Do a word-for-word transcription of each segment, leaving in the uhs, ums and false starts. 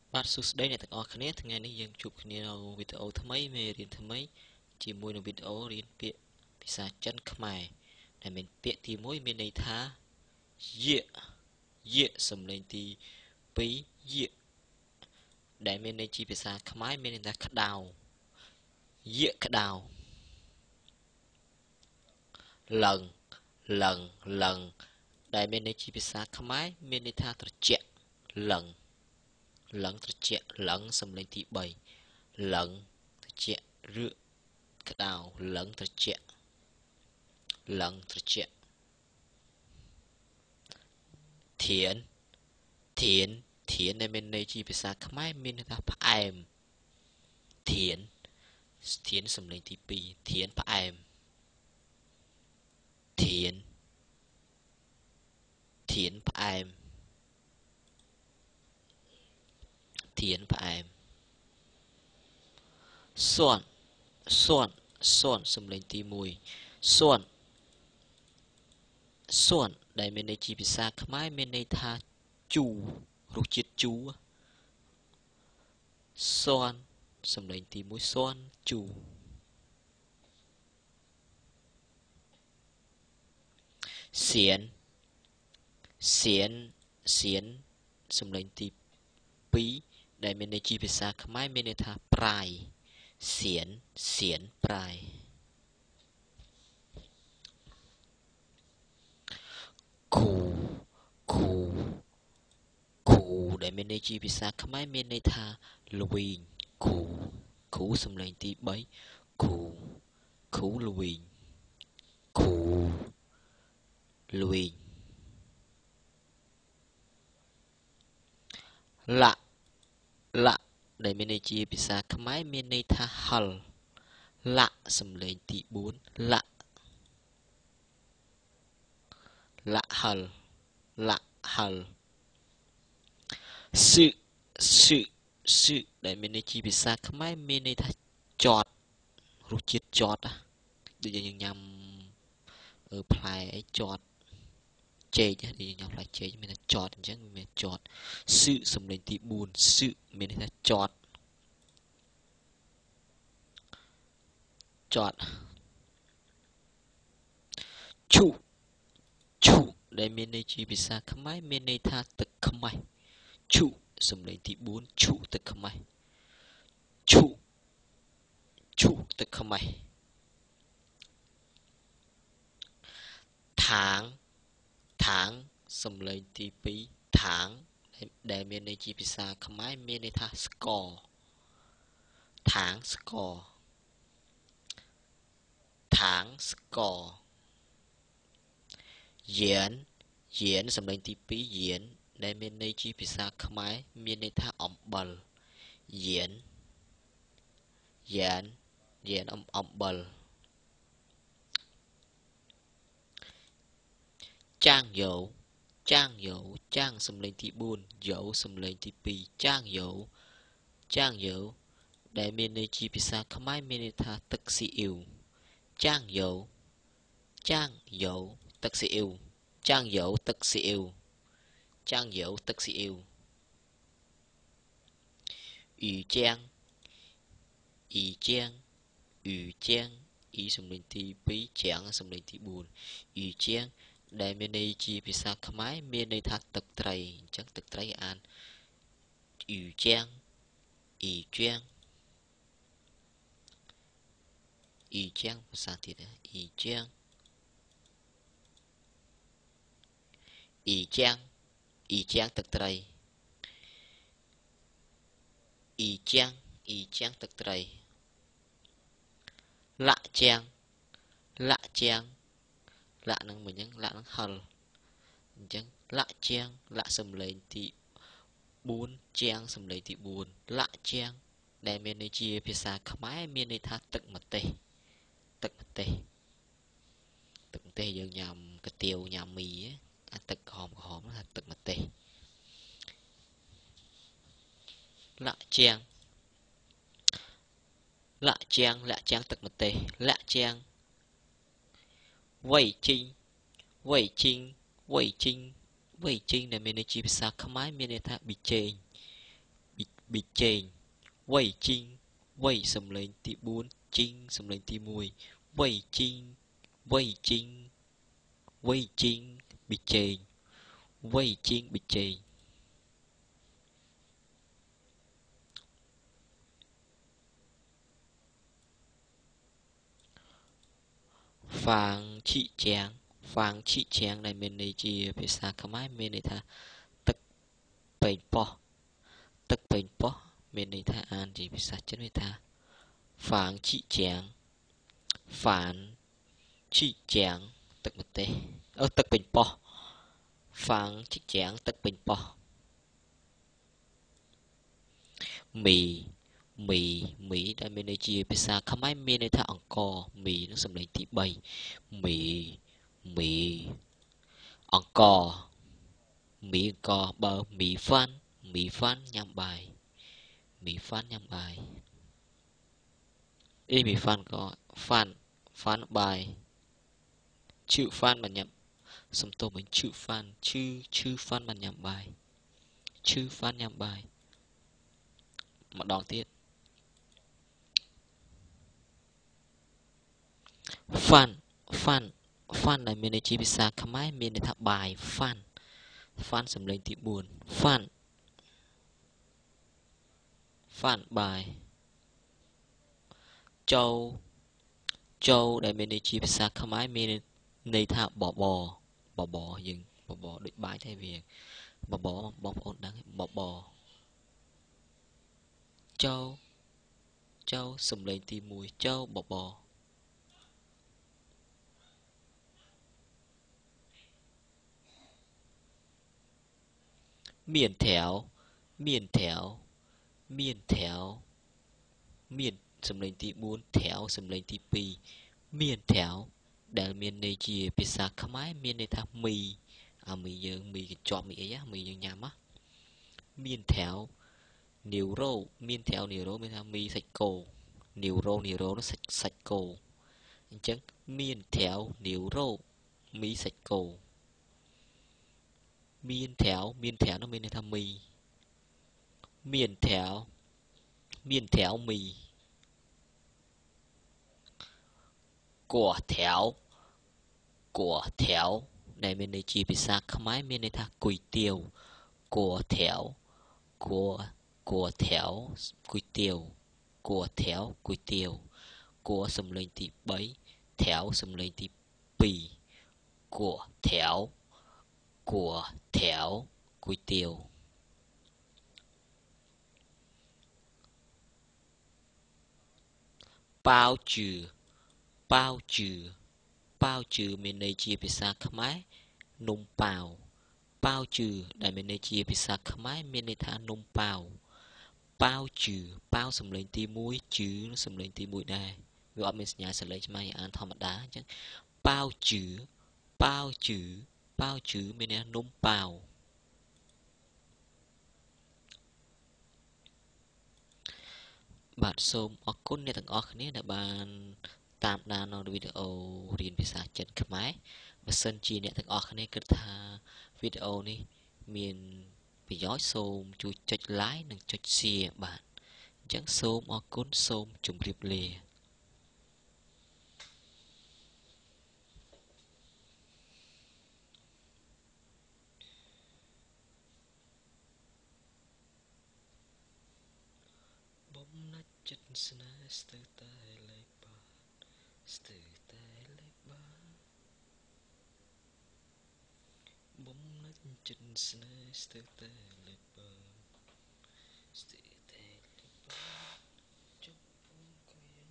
បាទសួស្តីអ្នកទាំងអស់គ្នាថ្ងៃនេះយើងជួបគ្នានៅវីដេអូថ្មីមេរៀនថ្មីជាមួយនឹងវីដេអូរៀនពាក្យភាសាចិនខ្មែរដែលមានពាក្យទីមួយមានន័យថាយាយាសំឡេងទីពីរយាដែលមានន័យជាភាសាខ្មែរមានន័យថាក្តៅយាក្តៅលឹងលឹងលឹងដែលមានន័យជាភាសាខ្មែរមានន័យថាត្រជាក់លឹងលឹងត្រជាក់លឹងសំឡេងទីបីលឹងត្រជាក់ឬក្តៅលឹងត្រជាក់លឹងត្រជាក់ធានធានធានដែលមានន័យជាភាសាខ្មែរមានន័យថាផ្អែមធានធានសំឡេងទីពីរធានផ្អែមធានធានផ្អែមធានផ្អែមសួនសួនសួនសំឡេងទីមួយសួនសួនដែលមានន័យជាភាសាខ្មែរមានន័យថាជូររសជាតិជូរសួនសំឡេងទីមួយសួនជូរសៀនសៀនសៀនសំឡេងទីពីរដែលមានន័យជាភាសាខ្មែរមានន័យថាប្រាយសៀនសៀនប្រាយគូគូគូដែលមានន័យជាភាសាខ្មែរមានន័យថាល្វីងគូគូសំឡេងទីបីគូគូល្វីងគូល្វីងលាក់លាក់ដែលមានន័យជាភាសាខ្មែរមានន័យថាហិលលាក់សំឡេងទីបួនលាក់លាក់ហិលលាក់ហិលសឹសឹសឹដែលមានន័យជាភាសាខ្មែរមានន័យថាចត់រសជាតិចត់ដូចយើងញ៉ាំអឺផ្លែអីចត់ចេកដែលយើងញ៉ាំផ្លែចេកមានថាចត់អញ្ចឹងមានចត់សឹសំឡេងទីបួនសឹមានន័យថាចត់ចត់ឈូឈូដែលមានន័យជាភាសាខ្មែរមានន័យថាទឹកខ្មេះឈូសំឡេងទីបួនឈូទឹកខ្មេះឈូឈូទឹកខ្មេះថាងថាងសំឡេងទីពីរថាងដែលមានន័យជាភាសាខ្មែរមានន័យថាស្ករថាងស្ករថាងស្ករយានយានសំឡេងទីពីរយានដែលមានន័យជាភាសាខ្មែរមានន័យថាអំបិលយានយានយានអំអំបិលចាងយោចាងយោចាងសំឡេងទីបួនយោសំឡេងទីពីរចាងយោចាងយោដែលមានន័យជាភាសាខ្មែរមានន័យថាទឹកស៊ីអ៊ីវចាងយោចាងយោទឹកស៊ីអ៊ីវចាងយោទឹកស៊ីអ៊ីវចាងយោទឹកស៊ីអ៊ីវអ៊ីជាងអ៊ីជាងអ៊ីជាងអ៊ីសំឡេងទីពីរជាងសំឡេងទីបួនអ៊ីជាងដែលមានន័យជាភាសាខ្មែរមានន័យថាទឹកត្រីអញ្ចឹងទឹកត្រីអានអ៊ីជាងអ៊ីជាងអ៊ីជាងភាសាទៀតអ៊ីជាងអ៊ីជាងអ៊ីជាងទឹកត្រីអ៊ីជាងអ៊ីជាងទឹកត្រីលាក់ជាងលាក់ជាងលាក់នឹងមិនអញ្ចឹងលាក់នឹងហិលអញ្ចឹងលាក់ជាងលាក់សំឡេងទីបួនជាងសំឡេងទីបួនលាក់ជាងដែលមានន័យជាភាសាខ្មែរមានន័យថាទឹកម្ទេសទឹកម្ទេសទឹកម្ទេសយើងញ៉ាំកាទៀវញ៉ាំមីអាទឹកក្រហមក្រហមថាទឹកម្ទេសលាក់ជាងលាក់ជាងលាក់ជាងទឹកម្ទេសលាក់ជាងវៃជីងវៃជីងវៃជីងវៃជីងដែលមានន័យជាភាសាខ្មែរមានន័យថាប៊ីចេងប bị chênh quay chinh quay sầm lên tí bốn chinh sầm lên tí mùi quay chinh quay chinh quay chinh bị chênh quay chinh bị chênh phang chị chàng phang chị chàng này mình này chỉ phải xa cả máy mình này tha tức bền po tức bền po mình này tha an chỉ phải xa chết với tha phang chị chàng phản chị chàng tức một tê ơ tức bền po phang chị chàng tức bền po mì mì mì đây mình này chỉ phải xa cả máy mình này tha ăn co mì nó sầm lên tí bay mì mì ăn co mì co bờ mì phan mì phan nhằm bài mì phan nhằm bài ý mì phan có phan phan bài chữ phan mà nhằm sum tô mình chữ phan chữ chữ phan mà nhằm bài chữ phan nhằm bài một đòn tiết phan phan phan này mình chỉ biết xa khám ái mình để thắp bài phan phan sầm lên tí buồn phan phan bài châu châu đây mình chỉ biết xa khám ái mình này thả bỏ bò bỏ bò dừng bỏ bò đứt bãi thay vì bỏ bò bỏ ổn đáng bỏ bò châu châu sầm lên tí mùi châu bỏ bò miền thẻo miền thẻo miền thẻo miền sầm lên tí bốn thẻo sầm lên tí pi miền thẻoដែលមានន័យជាភាសាខ្មែរមានន័យថាមីអាមីយើងមីកញ្ចប់មីអីណាមីយើងញ៉ាំណាមានថែវនីវរ៉ូមានថែវនីវរ៉ូមានថាមីសាច់គោនីវរ៉ូនីវរ៉ូនោះសាច់សាច់គោអញ្ចឹងមានថែវនីវរ៉ូមីសាច់គោមានថែវមានថែវនោះមានន័យថាមីមានថែវមានថែវមីកោះថែវកោះថែវដែលមានន័យជាភាសាខ្មែរមានន័យថាគុយទាវកោះថែវកោះកោះថែវគុយទាវកោះថែវគុយទាវកោះសំលេងទីបីថែវសំលេងទីពីរកោះថែវកោះថែវគុយទាវប៉ាវជឿប៉ាវជឿប៉ាវជឿមានន័យជាភាសាខ្មែរនំប៉ាវប៉ាវជឿដែលមានន័យជាភាសាខ្មែរមានន័យថានំប៉ាវប៉ាវជឿប៉ាវសំលេងទីមួយជឿសំលេងទីមួយដែរវាអត់មានសញ្ញាសលេងឆ្មាអានធម្មតាអញ្ចឹងប៉ាវជឿប៉ាវជឿប៉ាវជឿមានន័យថានំប៉ាវបាទសូមអរគុណអ្នកទាំងអស់គ្នាដែលបានតាមដាននៅវីដេអូរៀនភាសាចិនខ្មែរបើសិនជាអ្នកទាំងអស់គ្នាគិតថាវីដេអូនេះមានប្រយោជន៍សូមជួយចុច like និងចុច share បាទអញ្ចឹងសូមអរគុណសូមជម្រាបលាបំណាច់ចិត្តស្នេហ៍ស្ទើរតែលេបបានស្ទើរតែលេបបានបំណាច់ចិត្តស្នេហ៍ស្ទើរតែលេបបានស្ទើរតែលេបបានចុះបងក៏យ៉ាង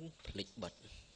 ភ្លេចបិទ